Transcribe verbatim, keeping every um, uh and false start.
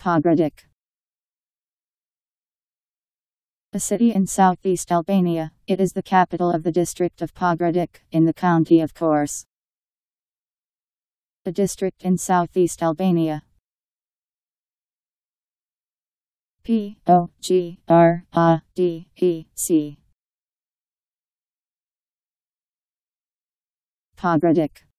Pogradec. A city in southeast Albania, it is the capital of the district of Pogradec, in the county of Kors. A district in southeast Albania. P O G R A D E C. Pogradec.